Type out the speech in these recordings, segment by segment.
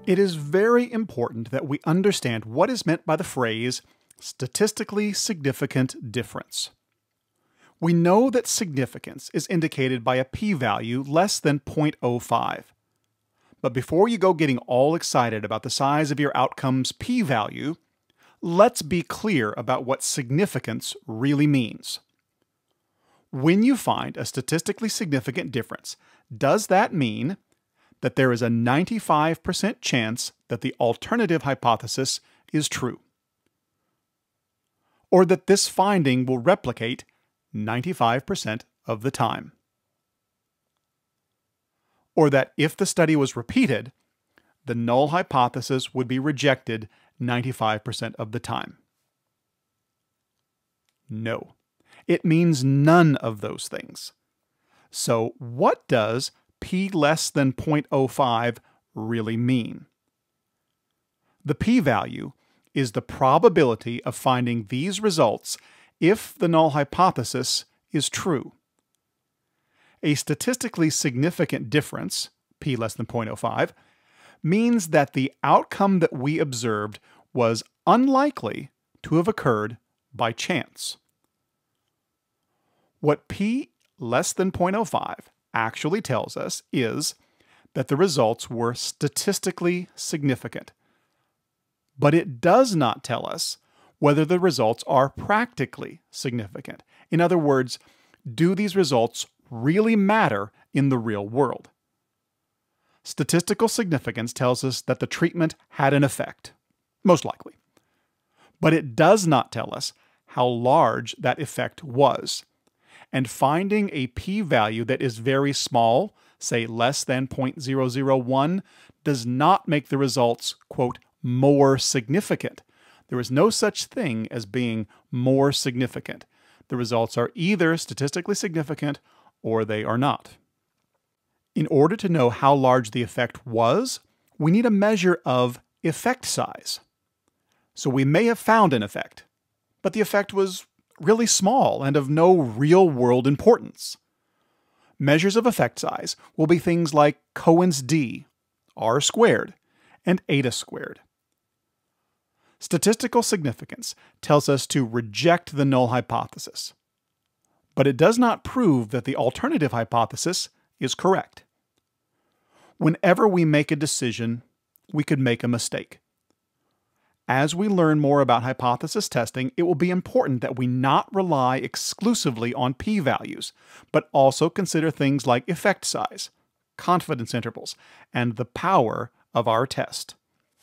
It is very important that we understand what is meant by the phrase statistically significant difference. We know that significance is indicated by a p-value less than 0.05. But before you go getting all excited about the size of your outcome's p-value, let's be clear about what significance really means. When you find a statistically significant difference, does that mean that there is a 95% chance that the alternative hypothesis is true? Or that this finding will replicate 95% of the time? Or that if the study was repeated, the null hypothesis would be rejected 95% of the time? No. It means none of those things. So what does p less than 0.05 really mean? The p-value is the probability of finding these results if the null hypothesis is true. A statistically significant difference, p less than 0.05, means that the outcome that we observed was unlikely to have occurred by chance. What p less than 0.05 actually tells us is that the results were statistically significant. But it does not tell us whether the results are practically significant. In other words, do these results really matter in the real world? Statistical significance tells us that the treatment had an effect, most likely. But it does not tell us how large that effect was. And finding a p-value that is very small, say less than 0.001, does not make the results, quote, more significant. There is no such thing as being more significant. The results are either statistically significant or they are not. In order to know how large the effect was, we need a measure of effect size. So we may have found an effect, but the effect was really small and of no real-world importance. Measures of effect size will be things like Cohen's d, r squared, and eta squared. Statistical significance tells us to reject the null hypothesis, but it does not prove that the alternative hypothesis is correct. Whenever we make a decision, we could make a mistake. As we learn more about hypothesis testing, it will be important that we not rely exclusively on p-values, but also consider things like effect size, confidence intervals, and the power of our test.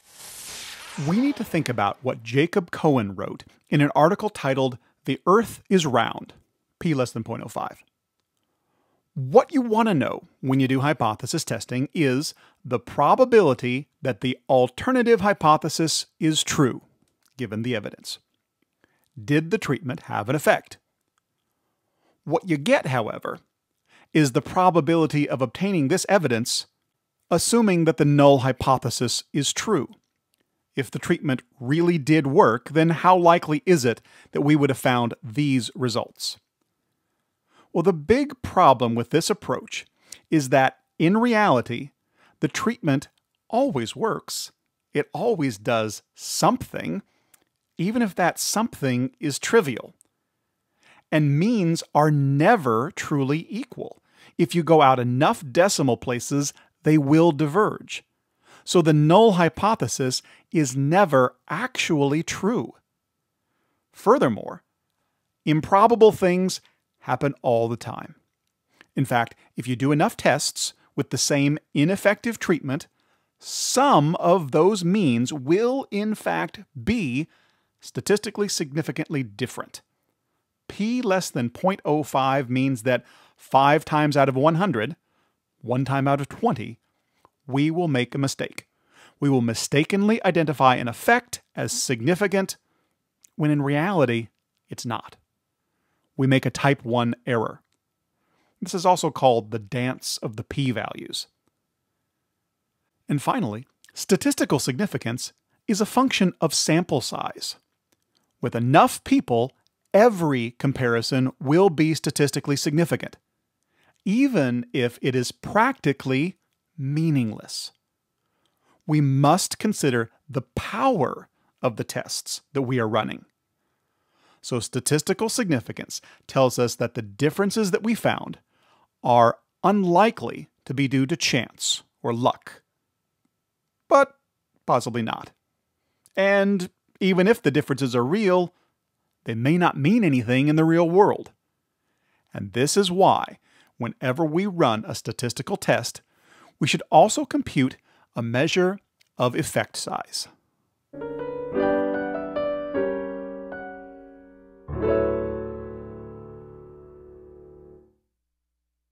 We need to think about what Jacob Cohen wrote in an article titled "The Earth is Round," p less than 0.05. What you want to know when you do hypothesis testing is the probability that the alternative hypothesis is true, given the evidence. Did the treatment have an effect? What you get, however, is the probability of obtaining this evidence, assuming that the null hypothesis is true. If the treatment really did work, then how likely is it that we would have found these results? Well, the big problem with this approach is that, in reality, the treatment always works. It always does something, even if that something is trivial. And means are never truly equal. If you go out enough decimal places, they will diverge. So the null hypothesis is never actually true. Furthermore, improbable things happen all the time. In fact, if you do enough tests with the same ineffective treatment, some of those means will in fact be statistically significantly different. P less than 0.05 means that 5 times out of 100, 1 time out of 20, we will make a mistake. We will mistakenly identify an effect as significant when in reality it's not. We make a type 1 error. This is also called the dance of the p-values. And finally, statistical significance is a function of sample size. With enough people, every comparison will be statistically significant, even if it is practically meaningless. we must consider the power of the tests that we are running. So statistical significance tells us that the differences that we found are unlikely to be due to chance or luck, but possibly not. And even if the differences are real, they may not mean anything in the real world. And this is why, whenever we run a statistical test, we should also compute a measure of effect size.